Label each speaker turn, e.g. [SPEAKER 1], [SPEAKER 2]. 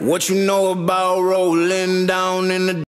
[SPEAKER 1] What you know about rolling down in the